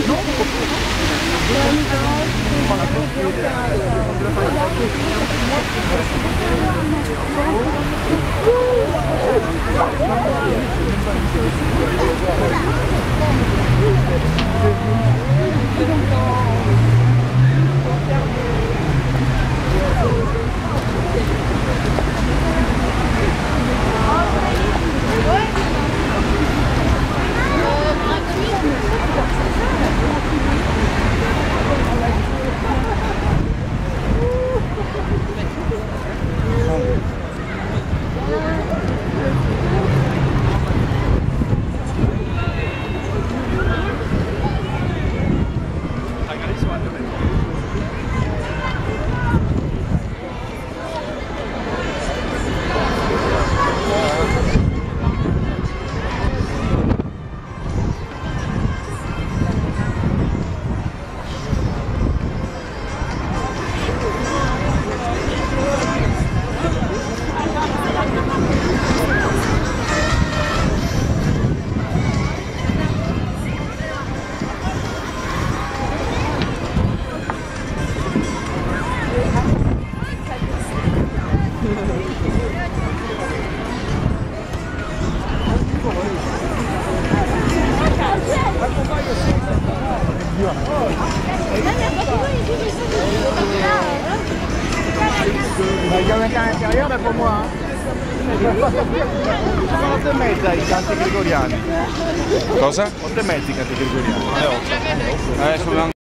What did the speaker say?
Il y a un camp intérieur, mais pour moi. Sono 8 e mezza i canti gregoriani. Cosa? 8 e mezza i canti gregoriani. Sulla